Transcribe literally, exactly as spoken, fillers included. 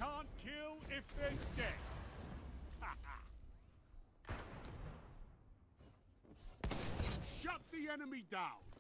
can't kill if they're dead. Shut the enemy down.